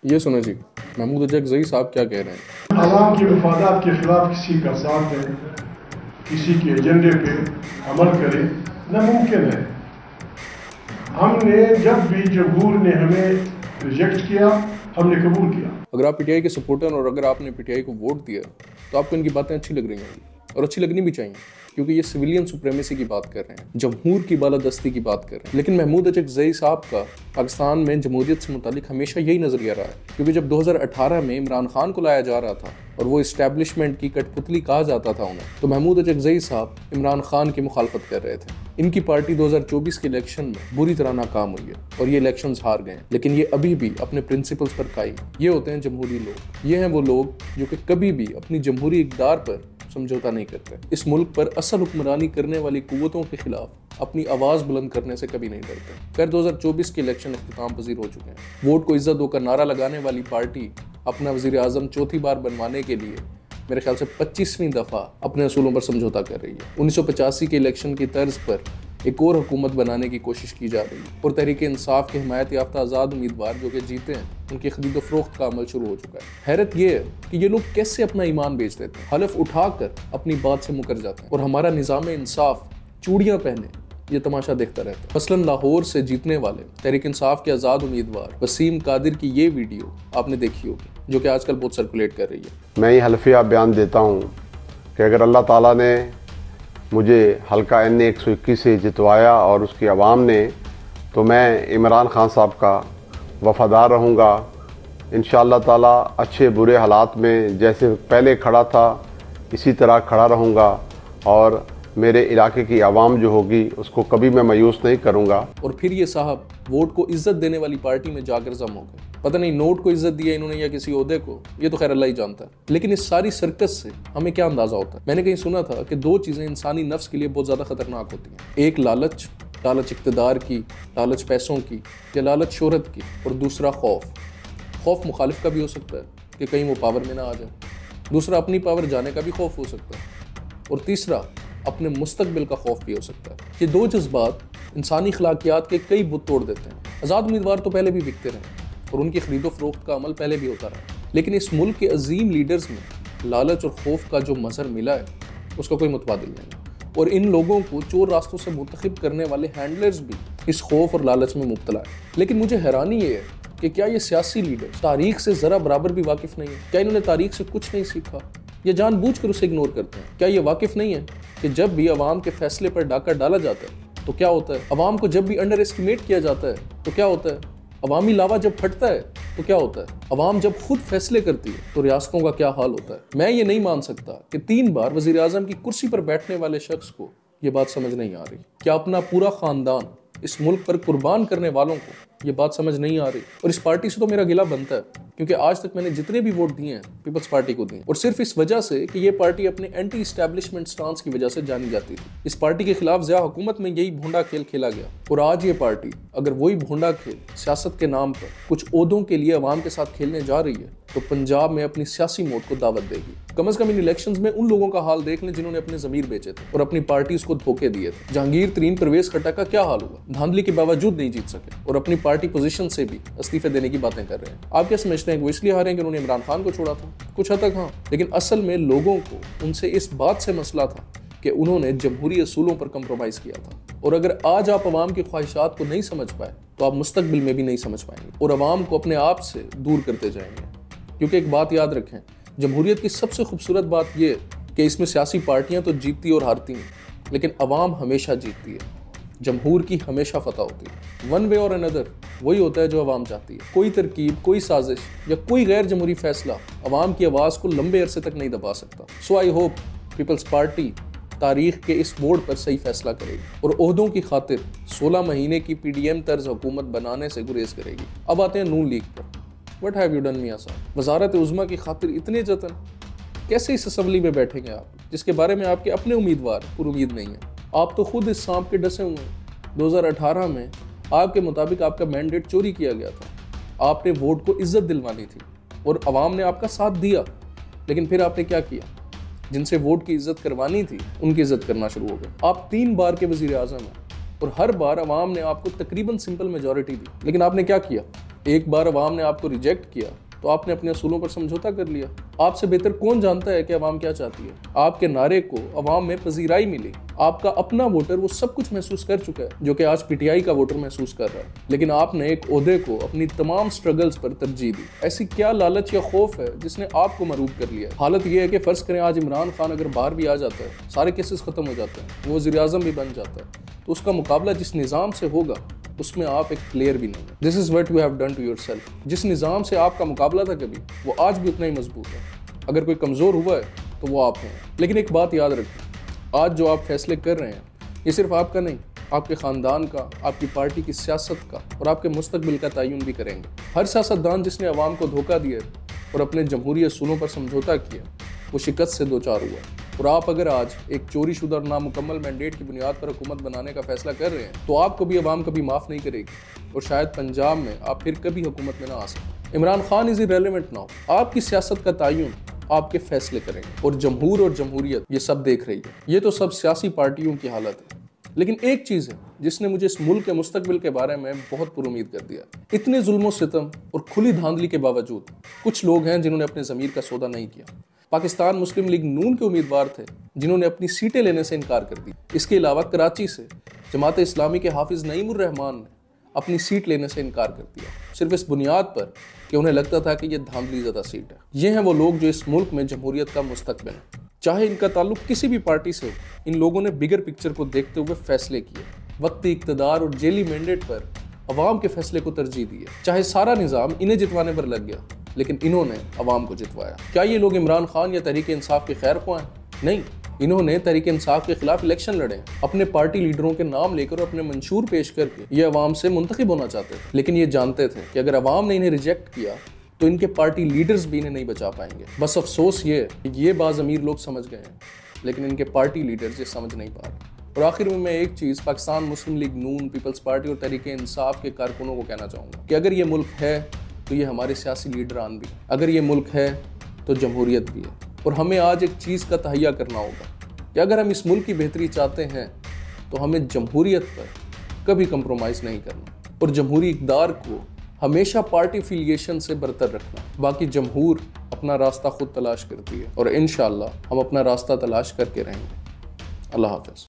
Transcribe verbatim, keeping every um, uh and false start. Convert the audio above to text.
ये सुनो जी, महमूद अजगज़ई साहब क्या कह रहे हैं। आवाम के मफादात के खिलाफ किसी का साथ दें, किसी के एजेंडे पे अमल करें, नामुमकिन है। हमने जब भी जमहूर ने हमें रिजेक्ट किया, हमने कबूल किया। अगर आप पीटीआई के सपोर्टर और अगर आपने पीटीआई को वोट दिया तो आपको इनकी बातें अच्छी लग रही होंगी और अच्छी लगनी भी चाहिए, क्योंकि ये सिविलियन सुप्रीमेसी की बात कर रहे हैं, जमहूर की बालादस्ती की बात कर रहे हैं। लेकिन महमूद अजगज़ई साहब का पाकिस्तान में जमहूरियत से मुतालिक हमेशा यही नजरिया रहा है, क्योंकि जब दो हज़ार अठारह में इमरान खान को लाया जा रहा था और वो इस्टेब्लिशमेंट की कठपुतली कहा जाता था उन्हें, तो महमूद अजगज़ई साहब इमरान खान की मुखालफत कर रहे थे। इनकी पार्टी दो हज़ार चौबीस के इलेक्शन में बुरी तरह नाकाम हुई है और ये इलेक्शंस हार गए, लेकिन ये अभी भी अपने प्रिंसिपल्स पर कायम। ये होते हैं जमहूरी लोग। ये हैं वो लोग जो कि कभी भी अपनी जमहूरी इक़्तिदार पर समझौता नहीं करते। इस मुल्क पर असल हुक्मरानी करने वाली कुव्वतों के खिलाफ अपनी आवाज़ बुलंद करने से कभी नहीं डरते। खैर, दो हज़ार चौबीस के इलेक्शन इख्तिताम पजीर हो चुके हैं। वोट को इज्जत होकर नारा लगाने वाली पार्टी अपना वज़ीर आज़म चौथी बार बनवाने के लिए मेरे ख्याल से पच्चीसवीं दफ़ा अपने असूलों पर समझौता कर रही है। उन्नीस सौ पचासी के इलेक्शन की तर्ज पर एक और हुकूमत बनाने की कोशिश की जा रही है और तहरीक इंसाफ के हिमायत याफ्ता आज़ाद उम्मीदवार जो कि जीते हैं, उनकी खरीदो फरोख्त का अमल शुरू हो चुका है। हैरत यह है कि ये लोग कैसे अपना ईमान बेच देते हैं, हलफ उठाकर अपनी बात से मुकर जाते हैं और हमारा निज़ाम इंसाफ चूड़ियाँ पहने ये तमाशा देखता रहता है। मसलन लाहौर से जीतने वाले तहरीक इंसाफ के आज़ाद उम्मीदवार वसीम कादिर की ये वीडियो आपने देखी होगी, जो कि आजकल बहुत सर्कुलेट कर रही है। मैं ये हल्फिया बयान देता हूँ कि अगर अल्लाह ताला ने मुझे हल्का एन एक सौ इक्कीस से जितवाया और उसकी आवाम ने, तो मैं इमरान खान साहब का वफ़ादार रहूँगा। इंशाअल्लाह ताला अच्छे बुरे हालात में जैसे पहले खड़ा था इसी तरह खड़ा रहूँगा और मेरे इलाके की आवाम जो होगी उसको कभी मैं मायूस नहीं करूँगा। और फिर ये साहब वोट को इज्जत देने वाली पार्टी में जाकर जम हो गए। पता नहीं नोट को इज्जत दिया इन्होंने या किसी ओहदे को, ये तो खैर अल्लाह ही जानता है। लेकिन इस सारी सर्कस से हमें क्या अंदाजा होता है? मैंने कहीं सुना था कि दो चीज़ें इंसानी नफ्स के लिए बहुत ज़्यादा खतरनाक होती हैं। एक लालच, लालच इक़्तिदार की, लालच पैसों की या लालच शोहरत की, और दूसरा खौफ। खौफ मुखालिफ का भी हो सकता है कि कहीं वो पावर में ना आ जाए, दूसरा अपनी पावर जाने का भी खौफ हो सकता है, और तीसरा अपने मुस्तकबिल का खौफ भी हो सकता है। ये दो जज्बात इंसानी अखलाकियात के कई बुत तोड़ देते हैं। आज़ाद उम्मीदवार तो पहले भी बिकते रहे और उनकी खरीदो फरोख्त का अमल पहले भी होता रहा, लेकिन इस मुल्क के अजीम लीडर्स में लालच और खौफ का जो मजहर मिला है उसका कोई मुतबादिल नहीं। और इन लोगों को चोर रास्तों से मुंतखब करने वाले हैंडलर्स भी इस खौफ और लालच में मुब्तला है। लेकिन मुझे हैरानी ये है कि क्या ये सियासी लीडर तारीख से ज़रा बराबर भी वाकिफ़ नहीं है? क्या इन्होंने तारीख से कुछ नहीं सीखा या जानबूझकर उसे इग्नोर करते हैं? क्या ये वाकिफ़ नहीं है कि जब भी अवाम के फैसले पर डाका डाला जाता है तो क्या होता है? अवाम को जब भी अंडर एस्टिमेट किया जाता है तो क्या होता है? अवामी लावा जब फटता है तो क्या होता है? अवाम जब खुद फैसले करती है तो रियासतों का क्या हाल होता है? मैं ये नहीं मान सकता कि तीन बार वज़ीर आज़म की कुर्सी पर बैठने वाले शख्स को ये बात समझ नहीं आ रही। क्या अपना पूरा ख़ानदान इस मुल्क पर कुर्बान करने वालों को ये बात समझ नहीं आ रही? और इस पार्टी से तो मेरा गिला बनता है, क्योंकि आज तक मैंने जितने भी वोट दिए हैं पीपल्स पार्टी को दिए, और सिर्फ इस वजह से कि ये पार्टी अपने एंटी इस्टेब्लिशमेंट स्टांस की वजह से जानी जाती थी। इस पार्टी के खिलाफ ज़िया हुकूमत में यही भोंडा खेल खेला गया, और आज ये पार्टी अगर वही भोंडा खेल सियासत के नाम पर कुछ ओहदों के लिए अवाम के साथ खेलने जा रही है तो पंजाब में अपनी सियासी मौत को दावत देगी। कम अज कम इन इलेक्शंस में उन लोगों का हाल देख लें जिन्होंने अपने ज़मीर बेचे थे और अपनी पार्टी को धोखे दिए थे। जहांगीर तरीन परवेज खट्टक का क्या हाल हुआ? धांधली के बावजूद नहीं जीत सके और अपनी पार्टी पोजीशन से भी इस्तीफे देने की बातें कर रहे हैं। आप क्या समझते हैं कि वो इसलिए हारे कि उन्होंने इमरान खान को छोड़ा था? कुछ हद तक हाँ, लेकिन असल में लोगों को उनसे इस बात से मसला था कि उन्होंने जमहूरी असूलों पर कंप्रोमाइज़ किया था। और अगर आज आप अवाम की ख्वाहिशात को नहीं समझ पाए तो आप मुस्तकबिल में भी नहीं समझ पाएंगे और अवाम को अपने आप से दूर करते जाएंगे। क्योंकि एक बात याद रखें, जमहूरियत की सबसे खूबसूरत बात यह है कि इसमें सियासी पार्टियां तो जीतती और हारती हैं, लेकिन अवाम हमेशा जीतती है। जमहूर की हमेशा फतह होती है। वन वे और अनदर वही होता है जो अवाम चाहती है। कोई तरकीब, कोई साजिश या कोई गैर जमहूरी फैसला अवाम की आवाज़ को लंबे अरसे तक नहीं दबा सकता। So I hope Peoples Party तारीख के इस मोड़ पर सही फैसला करेगी और ओहदों की खातिर सोलह महीने की पी डी एम तर्ज हुकूमत बनाने से गुरेज करेगी। अब आते हैं नून लीग पर। व्हाट हैव यू डन मियां साहब? वजारत उज़्मा की खातिर इतने जतन, कैसे इस असम्बली में बैठेंगे आप जिसके बारे में आपके अपने उम्मीदवार पुर उम्मीद नहीं है? आप तो खुद इस सांप के डसे हुए हैं। दो हज़ार अठारह में आपके मुताबिक आपका मैंडेट चोरी किया गया था। आपने वोट को इज्जत दिलवानी थी और अवाम ने आपका साथ दिया, लेकिन फिर आपने क्या किया? जिनसे वोट की इज्जत करवानी थी उनकी इज्जत करना शुरू हो गए। आप तीन बार के वजीर आज़म हैं और हर बार अवाम ने आपको तकरीबन सिंपल मेजॉरिटी दी, लेकिन आपने क्या किया? एक बार अवाम ने आपको रिजेक्ट किया तो आपने अपने असूलों पर समझौता कर लिया। आपसे बेहतर कौन जानता है कि अवाम क्या चाहती है। आपके नारे को अवाम में पजीराई मिली। आपका अपना वोटर वो सब कुछ महसूस कर चुका है जो कि आज पीटीआई का वोटर महसूस कर रहा है। लेकिन आपने एक ओहदे को अपनी तमाम स्ट्रगल्स पर तरजीह दी। ऐसी क्या लालच या खौफ है जिसने आपको मरूब कर लिया। हालत यह है कि फर्ज करें आज इमरान खान अगर बाहर भी आ जाता है, सारे केसेस खत्म हो जाते हैं, वो वज़ीर आज़म भी बन जाता है, तो उसका मुकाबला जिस निज़ाम से होगा उसमें आप एक प्लेयर भी नहीं है। This is what you have done to yourself. जिस निज़ाम से आपका मुकाबला था कभी, वो आज भी उतना ही मजबूत है। अगर कोई कमज़ोर हुआ है तो वो आप हैं। लेकिन एक बात याद रखें, आज जो आप फैसले कर रहे हैं ये सिर्फ आपका नहीं, आपके ख़ानदान का, आपकी पार्टी की सियासत का और आपके मुस्तकबिल का तयन भी करेंगे। हर सियासतदान जिसने अवाम को धोखा दिया और अपने जमहूरी असूलों पर समझौता किया वो शिकस्त से दो चार हुआ। और आप अगर आज एक चोरी शुदा और नामुकम्मल मैंडेट की बुनियाद पर हुकूमत बनाने का फैसला कर रहे हैं तो आपको भी अवाम कभी माफ़ नहीं करेगी और शायद पंजाब में आप फिर कभी हुकूमत में ना आ सकें। Imran Khan is irrelevant now. आपकी सियासत का तयन आपके फैसले करेंगे और जमहूर और जमहूरियत ये सब देख रही है। ये तो सब सियासी पार्टियों की हालत है। लेकिन एक चीज़ है जिसने मुझे इस मुल्क के मुस्तकबिल के बारे में बहुत पुरुमीद कर दिया। इतने जुल्म सितम और खुली धांधली के बावजूद कुछ लोग हैं जिन्होंने अपने ज़मीर का सौदा नहीं किया। पाकिस्तान मुस्लिम लीग नून के उम्मीदवार थे जिन्होंने अपनी सीटें लेने से इनकार कर दी। इसके अलावा कराची से जमात इस्लामी के हाफिज नईमुर रहमान ने अपनी सीट लेने से इनकार कर दिया, सिर्फ इस बुनियाद पर कि उन्हें लगता था कि यह धांधली ज़्यादा सीट है। ये हैं वो लोग जो इस मुल्क में जमहूरियत का मुस्तकबिल है। चाहे इनका ताल्लुक किसी भी पार्टी से हो, इन लोगों ने बिगर पिक्चर को देखते हुए फैसले किए। वक्ती इक़्तिदार और जेली मैंडेट पर अवाम के फैसले को तरजीह दी है। चाहे सारा निज़ाम इन्हें जितवाने पर लग गया, लेकिन इन्होंने अवाम को जितवाया। क्या ये लोग इमरान खान या तहरीक इंसाफ के खैर ख्वाह हैं? नहीं, इन्होंने तहरीक इंसाफ के खिलाफ इलेक्शन लड़े, अपने पार्टी लीडरों के नाम लेकर और अपने मंशूर पेश करके ये अवाम से मुंतखब होना चाहते थे। लेकिन ये जानते थे कि अगर अवाम ने इन्हें रिजेक्ट किया तो इनके पार्टी लीडर्स भी इन्हें नहीं बचा पाएंगे। बस अफसोस ये ये बाज़ अमीर लोग समझ गए हैं, लेकिन इनके पार्टी लीडर्स ये समझ नहीं पा रहे। और आखिर में मैं एक चीज़ पाकिस्तान मुस्लिम लीग नून, पीपल्स पार्टी और तहरीक इंसाफ के कारकुनों को कहना चाहूँगा कि अगर ये मुल्क है तो ये हमारे सियासी लीडरान भी, अगर ये मुल्क है तो जमहूरियत भी है। और हमें आज एक चीज़ का तहैया करना होगा कि अगर हम इस मुल्क की बेहतरी चाहते हैं तो हमें जमहूरियत पर कभी कंप्रोमाइज़ नहीं करना और जमहूरी इक़्तिदार को हमेशा पार्टी एफिलिएशन से बरतर रखना। बाकी जमहूर अपना रास्ता खुद तलाश करती है और इंशाअल्लाह हम अपना रास्ता तलाश करके रहेंगे। अल्लाह हाफ़िज़।